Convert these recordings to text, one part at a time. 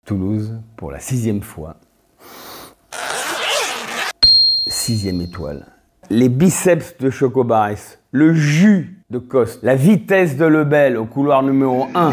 Toulouse, pour la 6e fois. 6e étoile. Les biceps de Choco Barres, le jus de Coste, la vitesse de Lebel au couloir numéro 1,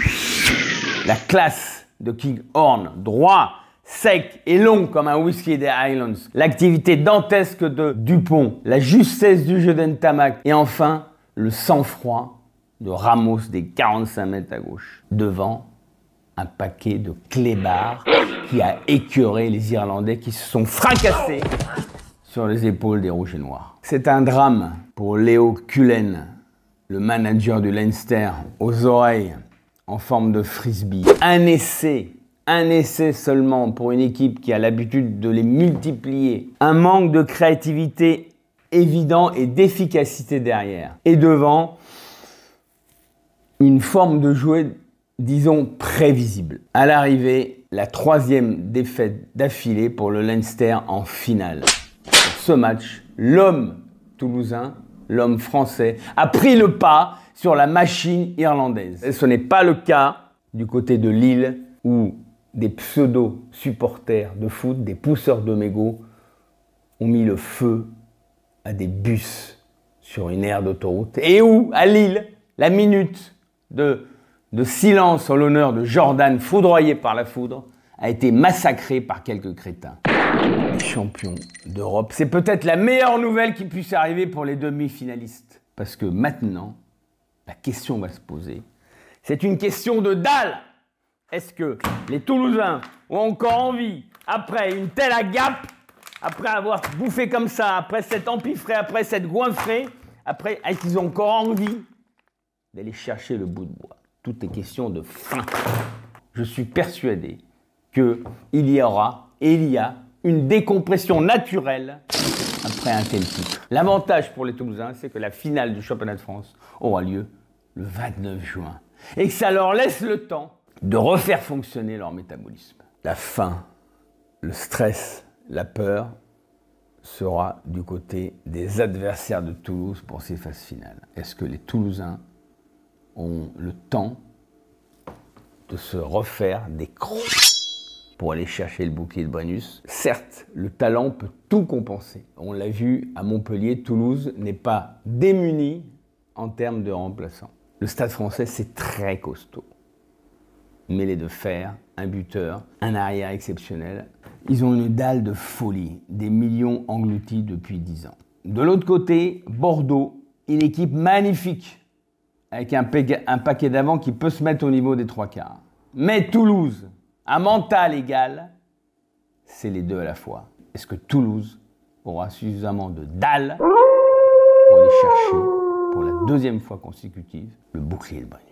la classe de King Horn, droit, sec et long comme un whisky des Highlands, l'activité dantesque de Dupont, la justesse du jeu d'Entamac et enfin le sang-froid de Ramos des 45 mètres à gauche, devant un paquet de clébards qui a écœuré les Irlandais qui se sont fracassés sur les épaules des Rouges et Noirs. C'est un drame pour Léo Cullen, le manager du Leinster, aux oreilles en forme de frisbee. Un essai seulement pour une équipe qui a l'habitude de les multiplier. Un manque de créativité évident et d'efficacité derrière. Et devant, une forme de jouer, disons, prévisible. À l'arrivée, la 3e défaite d'affilée pour le Leinster en finale. Pour ce match, l'homme toulousain, l'homme français, a pris le pas sur la machine irlandaise. Et ce n'est pas le cas du côté de Lille où des pseudo-supporters de foot, des pousseurs de mégots, ont mis le feu à des bus sur une aire d'autoroute. Et où, à Lille, la minute de silence en l'honneur de Jordan, foudroyé par la foudre, a été massacrée par quelques crétins. Champion d'Europe, c'est peut-être la meilleure nouvelle qui puisse arriver pour les demi-finalistes. Parce que maintenant, la question va se poser. C'est une question de dalle. Est-ce que les Toulousains ont encore envie, après une telle agape, après avoir bouffé comme ça, après cet empiffré, après cette goinfrée, après, est-ce qu'ils ont encore envie d'aller chercher le bout de bois? Tout est question de faim. Je suis persuadé qu'il y aura et il y a une décompression naturelle après un tel titre. L'avantage pour les Toulousains, c'est que la finale du championnat de France aura lieu le 29 juin et que ça leur laisse le temps de refaire fonctionner leur métabolisme. La faim, le stress, la peur sera du côté des adversaires de Toulouse pour ces phases finales. Est-ce que les Toulousains ont le temps de se refaire des crocs pour aller chercher le bouclier de Brennus? Certes, le talent peut tout compenser. On l'a vu à Montpellier, Toulouse n'est pas démuni en termes de remplaçants. Le Stade Français, c'est très costaud. Mêlé de fer, un buteur, un arrière exceptionnel. Ils ont une dalle de folie, des millions engloutis depuis 10 ans. De l'autre côté, Bordeaux, une équipe magnifique, avec un paquet d'avant qui peut se mettre au niveau des 3/4. Mais Toulouse, un mental égal, c'est les deux à la fois. Est-ce que Toulouse aura suffisamment de dalle pour aller chercher, pour la 2e fois consécutive, le bouclier de Brennus?